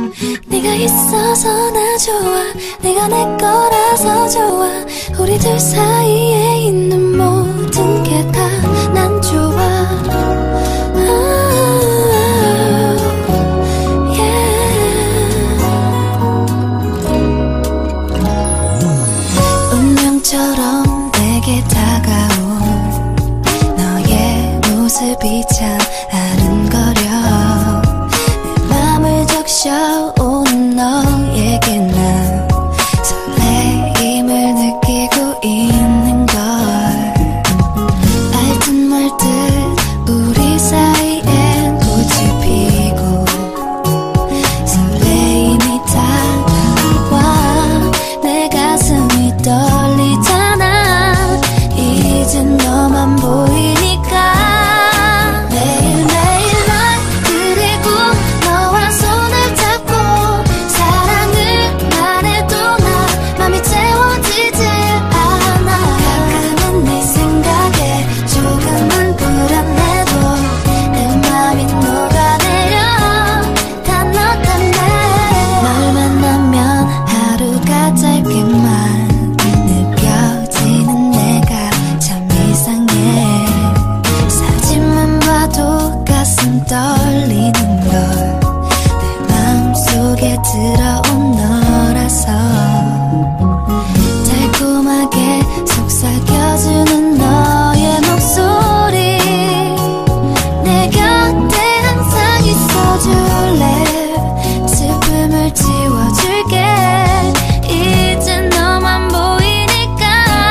네가 있어서 나 좋아. 내가 내 거라서 좋아. 우리 둘 사이에 있는 모든 게 다 난 좋아. 운명처럼 내게 다가온 너의 모습이 참 아른거려. 내 맘을 적셔온 너에게 난 설레임을 느끼고 있는 걸. 알듯 말듯 우리 사이엔 꽃이 피고 설레임이 다가와. 내 가슴이 떨리잖아. 이젠 너만 보이니까. 매일매일 날 그리고 너와 손을 잡고 사랑을 말해도 나 맘이 채워지질 않아. 가끔은 네 생각에 조금은 불안해도 내 맘이 녹아내려. 다 너 때문에. 널 만나면 하루가 짧게만 느껴지는 내가 참 이상해. 사진만 봐도 가슴 떨리는 걸. 내 마음속에 들어온 너라서 달콤하게 속삭여주는 너의 목소리. 내 곁에 항상 있어줄래. 슬픔을 지워줄게. 이제 너만 보이니까.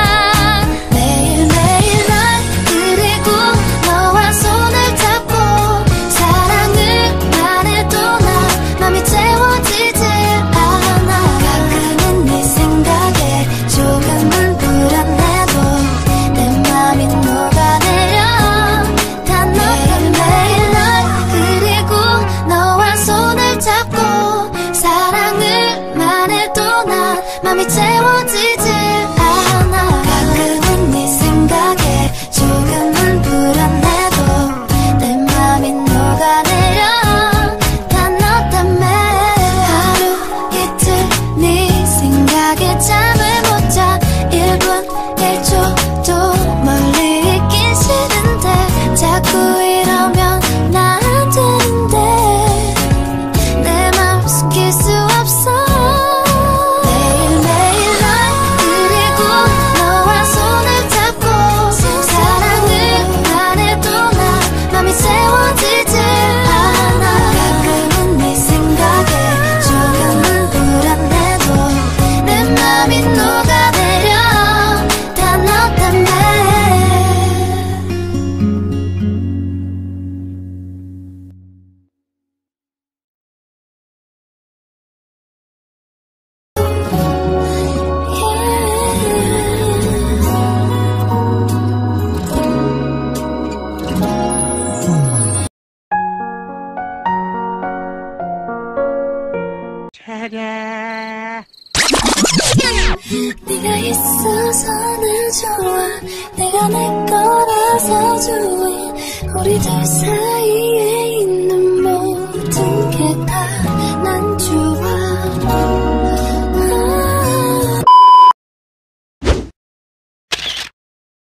매일매일 날 그리고 너와 손을 잡고 사랑을 말해도 나 맘이 채워지질 않아. 가끔은 네 생각에 조금은 불안해도 내 맘이 녹아내려. 다 너 때문에. 매일 날 그리고 너와 손을 잡고 사랑을 말해도 나 맘이 채워지질 않아. 가끔은 네 생각에 조금은 불안해도 내 맘이 녹아내려. 다 너 때문에. 하루 이틀 네 생각에 잠을 못 자. 1분 1초도 멀리 있긴 싫은데 자꾸 이러면 나 안 되는데. 내 맘 숨길 수 없어. 매일매일 날 그리고 너와 손을 잡고 사랑을 말해도 나 맘이 채워지질 않아. 가끔은 네 생각에 조금은 불안해도 내 맘이 녹아내려. 다 너 때문에. 네가 있어서 난 좋아. 내가 내 거라서 좋아. 우리 둘 사이에